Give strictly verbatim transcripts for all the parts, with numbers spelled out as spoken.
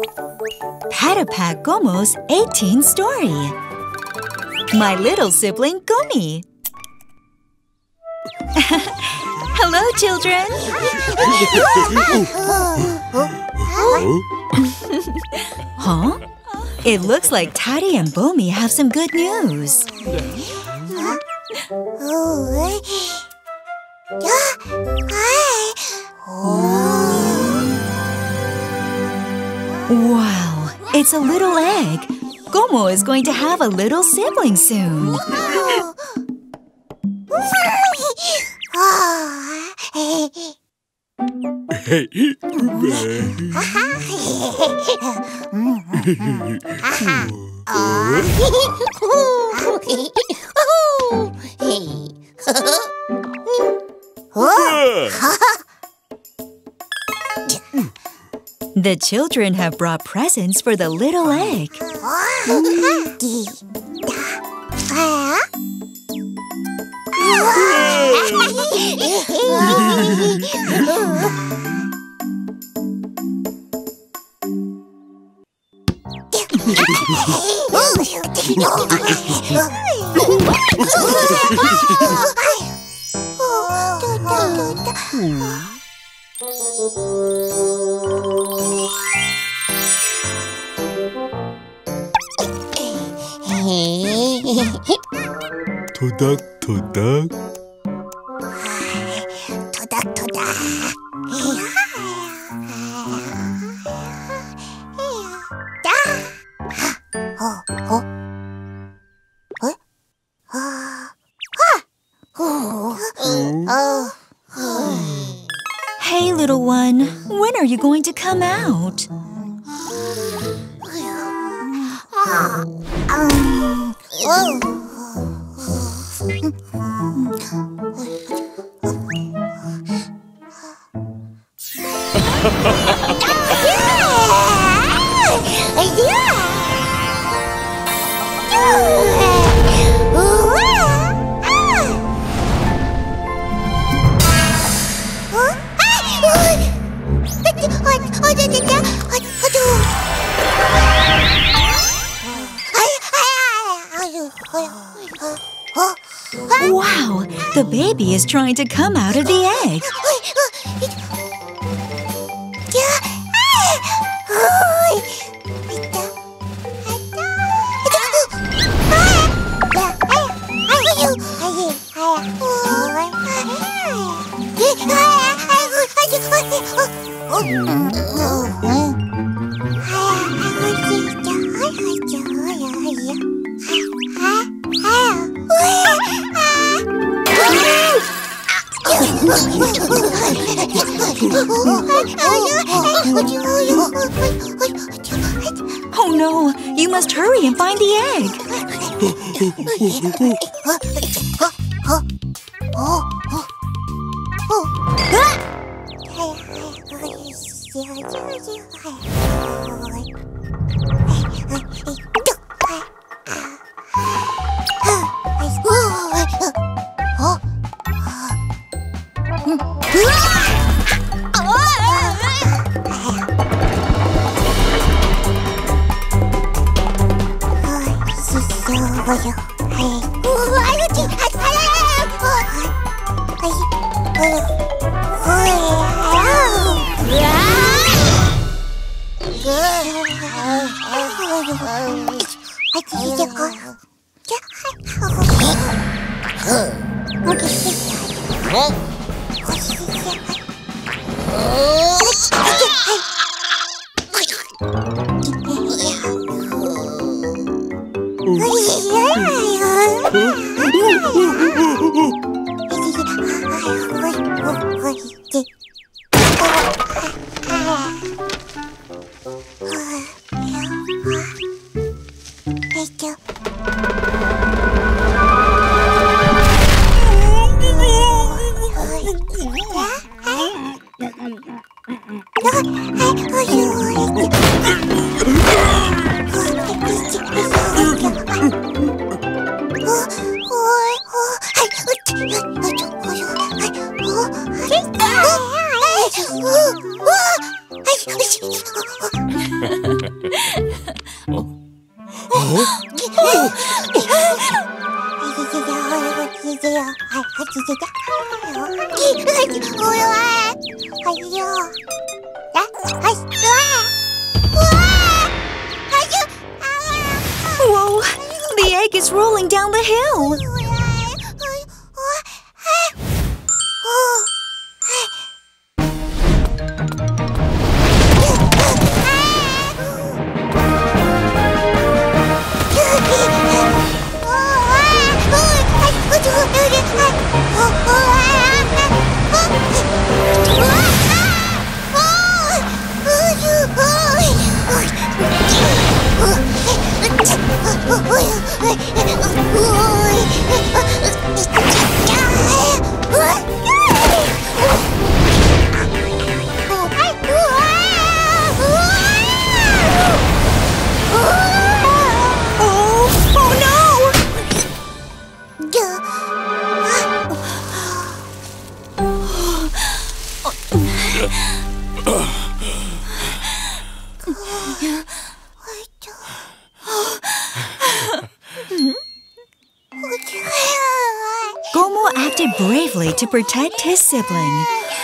Patapad Gomo's eighteen story. My little sibling Gomi. Hello, children. Huh? It looks like Tati and Bomi have some good news. Wow, it's a little egg. Gomo is going to have a little sibling soon. The children have brought presents for the little egg. 토닥토닥. 토닥토닥. Hey, little one, when are you going to come out? Wow, the baby is trying to come out of the egg. Oh no, you must hurry and find the egg. Whoa! The egg is rolling down the hill. Gomu acted bravely to protect his sibling.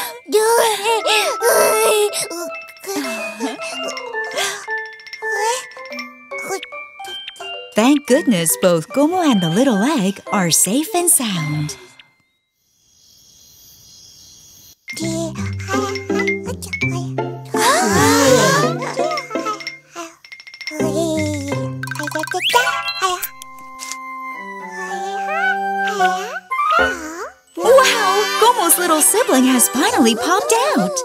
Thank goodness both Gomu and the little egg are safe and sound. Wow! Gomu's little sibling has finally popped out.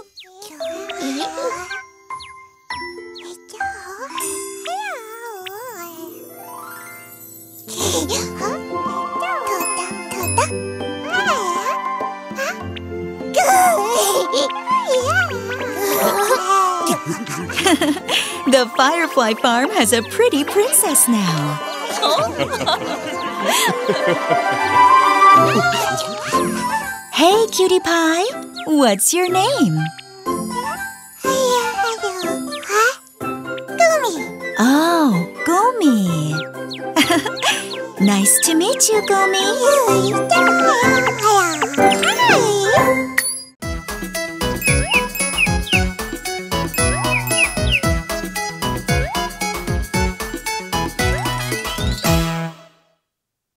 The Firefly Farm has a pretty princess now. Hey, Cutie Pie. What's your name? Oh, Gomi. Nice to meet you, Gomi.